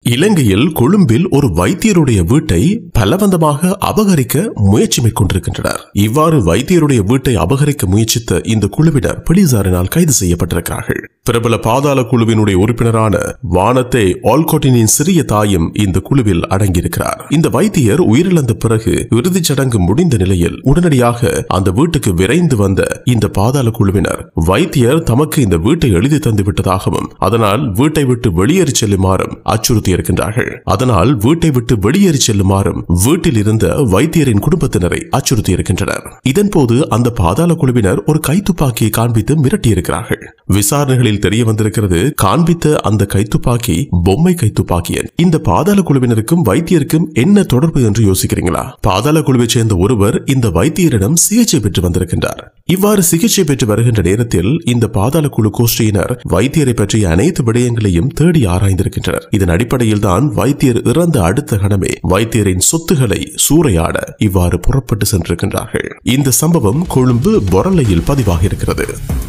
இலங்கையில் கொழும்பில் ஒரு வைத்தியருடைய வீட்டை பலவந்தமாக அபகரிக்க முயற்சி மேற்கொண்டிருக்கின்றனர். இவ்வாறு வைத்தியருடைய வீட்டை அபகரிக்க முயற்சித்த இந்த குழுவினர் போலீசாரினால் கைது செய்யப்பட்டிருக்கிறார்கள். பிரபல பாதாள குழுவினுடைய உறுப்பினரான வானத்தை ஆல்கோட்டினின் சிறிய தாயும் இந்த குழுவில் அடங்கியிருக்கிறார். இந்த வைத்தியர் உயிரிழந்த பிறகு இறுதிச் சடங்கு முடிந்த நிலையில் உடனடியாக அந்த வீட்டுக்கு விரைந்து வந்த இந்த பாதாள குழுவினர் வைத்தியர் தமக்கு இந்த வீட்டை எழுதி தந்து விட்டதாகவும் அதனால் வீட்டை விட்டு வெளியேறி செல்லுமாறும் அச்சுறுத்தி இருக்கின்றார்கள். அதனால் வீட்டை விட்டு வெளியேறி செல்லுமாறும் வீட்டில் இருந்த வைத்தியரின் குடும்பத்தினரை அச்சுறுத்தி இருக்கின்றனர். இதன்போது அந்த பாதாள குழுவினர் ஒரு கைத்துப்பாக்கியை காண்பித்து மிரட்டியிருக்கிறார்கள். விசாரணைகளில் தெரிய வந்திருக்கிறது, காண்பித்த அந்த கைத்துப்பாக்கி பொம்மை கைத்துப்பாக்கியன். இந்த பாதாள குழுவினருக்கும் வைத்தியருக்கும் என்ன தொடர்பு என்று யோசிக்கிறீங்களா? பாதாள குழுவை சேர்ந்த ஒருவர் இந்த வைத்தியரிடம் சிகிச்சை பெற்று வந்திருக்கின்றார். இவ்வாறு சிகிச்சை பெற்று வருகின்ற நேரத்தில் இந்த பாதாள குழு கோஷ்டியினர் வைத்தியரை பற்றிய அனைத்து விடயங்களையும் தேடி ஆராய்ந்திருக்கின்றனர். இதன் அடிப்படையில் தான் வைத்தியர் இறந்த அடுத்த கணமே வைத்தியரின் சொத்துக்களை சூறையாட இவ்வாறு புறப்பட்டு சென்றிருக்கின்றார்கள். இந்த சம்பவம் கொழும்பு பொரளையில் பதிவாகி இருக்கிறது.